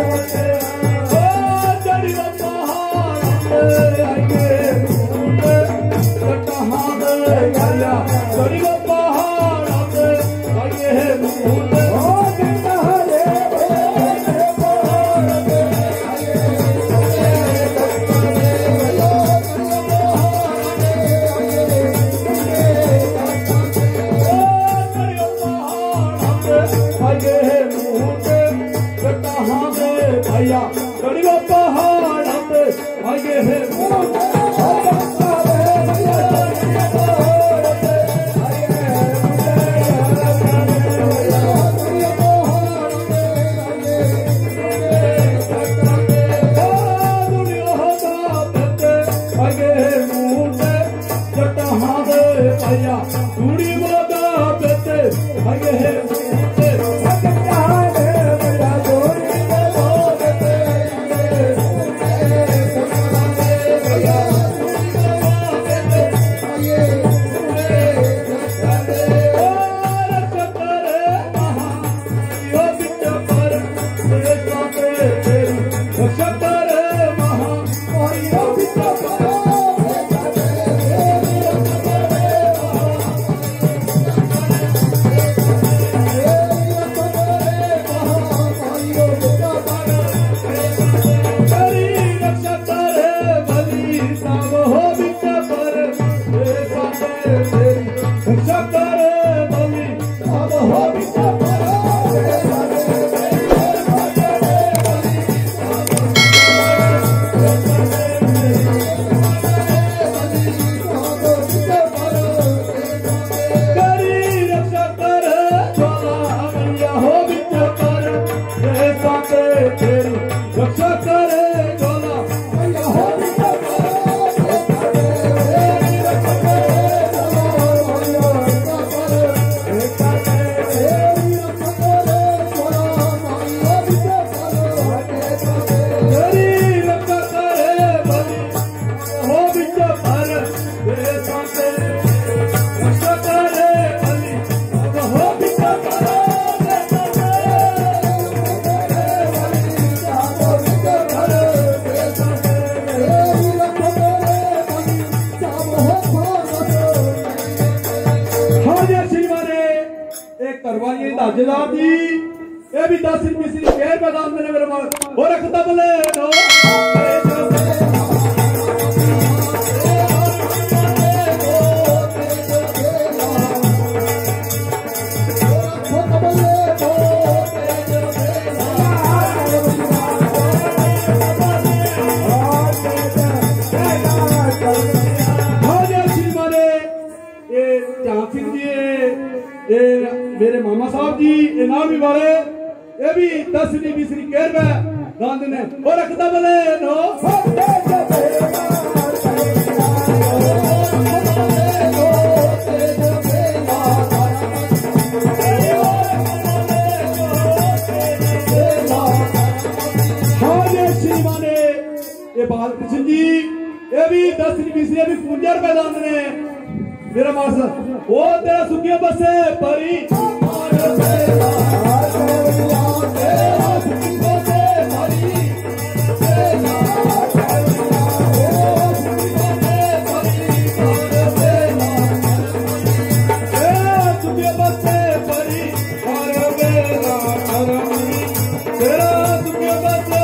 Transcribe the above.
ये भी 10 मिसरी शेर मैदान में मेरे और रखता बोले नो मेरे मामा साहब जी इनाम भी वाले ये भी 10 मिसरी केर में गांध ने और रखता बोले नो हाँ ये श्रीमा ने ये बालकृष्ण जी ये भी 10 मिसरी भी 50 रुपए दान ने मेरा मास्टर वो तेरा सुखिया बस है परी तेरा सुखिया बस